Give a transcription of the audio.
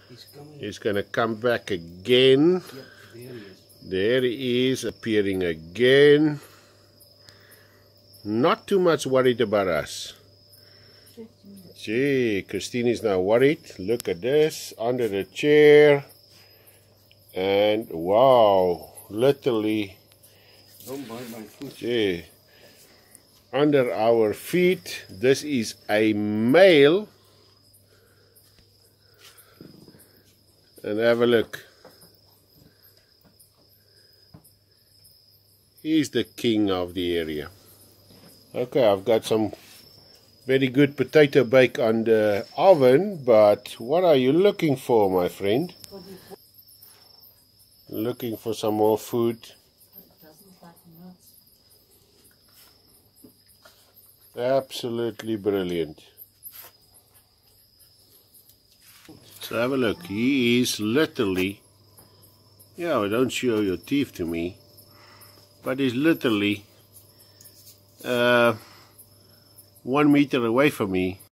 He's going to come back again. There he is, appearing again. Not too much worried about us. Gee, Christine is now worried. Look at this, under the chair. And wow, literally, gee, under our feet. This is a male. And have a look. He's the king of the area. Okay, I've got some very good potato bake on the oven, but what are you looking for, my friend? Looking for some more food? Absolutely brilliant. So have a look. He is literally, yeah, don't show your teeth to me, but he's literally 1 meter away from me.